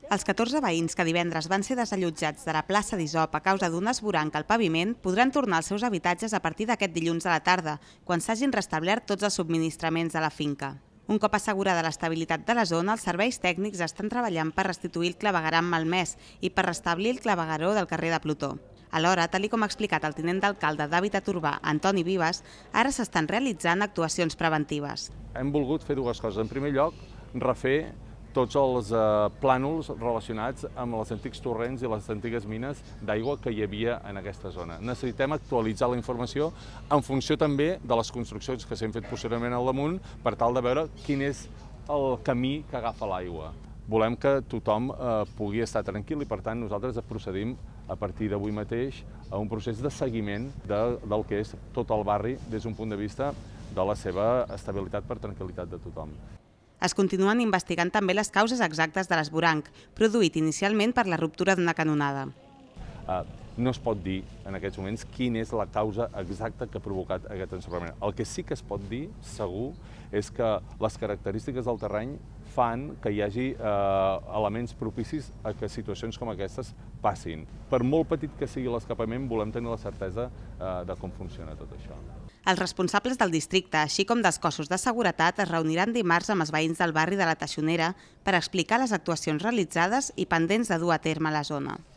Els 14 veïns que divendres van ser desallotjats de la plaça d'Isop a causa d'un esvoranc al paviment podran tornar als seus habitatges a partir d'aquest dilluns a la tarda, quan s'hagin restablert tots els subministraments de la finca. Un cop assegurada l'estabilitat de la zona, els serveis tècnics estan treballant per restituir el clavegueram malmès i per restablir el clavegueró del carrer de Plutó. Alhora, tal com ha explicat el tinent d'alcalde d'Hàbitat Urbà, Antoni Vives, ara s'estan realitzant actuacions preventives. Hem volgut fer dues coses. En primer lloc, refer tots els plànols relacionats amb els antics torrents i les antigues mines d'aigua que hi havia en aquesta zona. Necessitem actualitzar la informació en funció també de les construccions que s'han fet posteriorment al damunt per tal de veure quin és el camí que agafa l'aigua. Volem que tothom pugui estar tranquil i, per tant, nosaltres procedim a partir d'avui mateix a un procés de seguiment del que és tot el barri des d'un punt de vista de la seva estabilitat per tranquil·litat de tothom. Es continuen investigant també les causes exactes de l'esvoranc, produït inicialment per la ruptura d'una canonada. No es pot dir en aquests moments quina és la causa exacta que ha provocat aquest ensorrament. El que sí que es pot dir, segur, és que les característiques del terreny fan que hi hagi elements propicis a que situacions com aquestes passin. Per molt petit que sigui l'escapament, volem tenir la certesa de com funciona tot això. Els responsables del districte, així com dels cossos de seguretat, es reuniran dimarts amb els veïns del barri de la Teixonera per explicar les actuacions realitzades i pendents de dur a terme a la zona.